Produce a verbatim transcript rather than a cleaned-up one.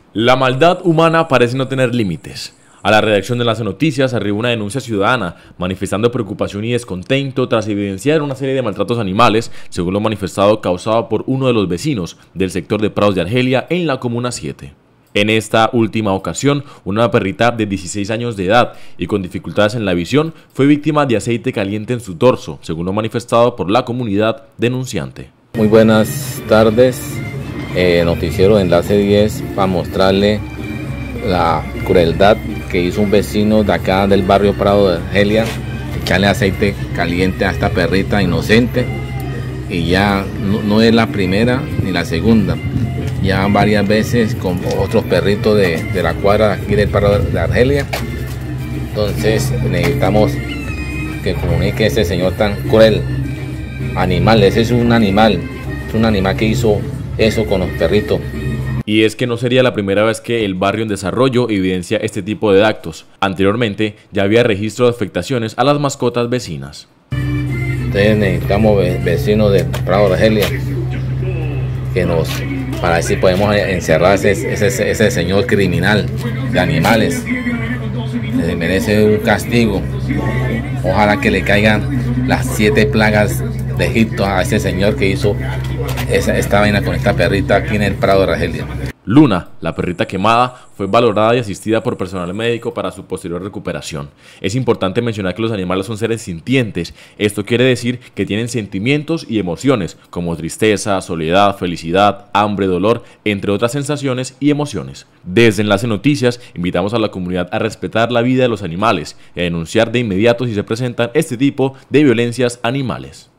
La maldad humana parece no tener límites. A la redacción de Enlace Noticias arribó una denuncia ciudadana manifestando preocupación y descontento tras evidenciar una serie de maltratos animales, según lo manifestado, causado por uno de los vecinos del sector de Prados de Argelia en la Comuna siete. En esta última ocasión, una perrita de dieciséis años de edad y con dificultades en la visión fue víctima de aceite caliente en su torso, según lo manifestado por la comunidad denunciante. Muy buenas tardes, eh, noticiero Enlace diez para mostrarle la crueldad que hizo un vecino de acá del barrio Prado de Argelia, echarle aceite caliente a esta perrita inocente, y ya no, no es la primera ni la segunda, ya varias veces con otros perritos de, de la cuadra aquí del Prado de Argelia. Entonces necesitamos que comunique a ese señor tan cruel. Animal, ese es un animal, es un animal que hizo eso con los perritos. Y es que no sería la primera vez que el barrio en desarrollo evidencia este tipo de actos. Anteriormente ya había registro de afectaciones a las mascotas vecinas. Entonces necesitamos vecinos de Prado de Argelia que nos, para ver si podemos encerrar a ese, ese, ese señor criminal de animales. Se merece un castigo. Ojalá que le caigan las siete plagas de Egipto a ese señor que hizo esa, esta vaina con esta perrita aquí en el Prado de Argelia. Luna, la perrita quemada, fue valorada y asistida por personal médico para su posterior recuperación. Es importante mencionar que los animales son seres sintientes. Esto quiere decir que tienen sentimientos y emociones como tristeza, soledad, felicidad, hambre, dolor, entre otras sensaciones y emociones. Desde Enlace Noticias invitamos a la comunidad a respetar la vida de los animales y a denunciar de inmediato si se presentan este tipo de violencias animales.